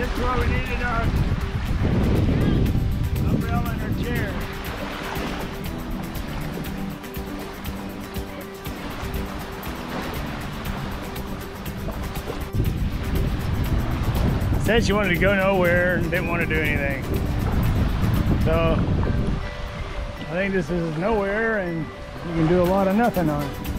This is where we needed our umbrella and our chair. Said she wanted to go nowhere and didn't want to do anything. So I think this is nowhere and you can do a lot of nothing on it.